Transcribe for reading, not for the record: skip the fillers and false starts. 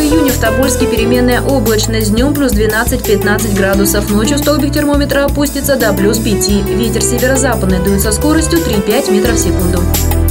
июня в Тобольске переменная облачность. Днем плюс 12-15 градусов. Ночью столбик термометра опустится до плюс 5. Ветер северо-западный дует со скоростью 3-5 метров в секунду.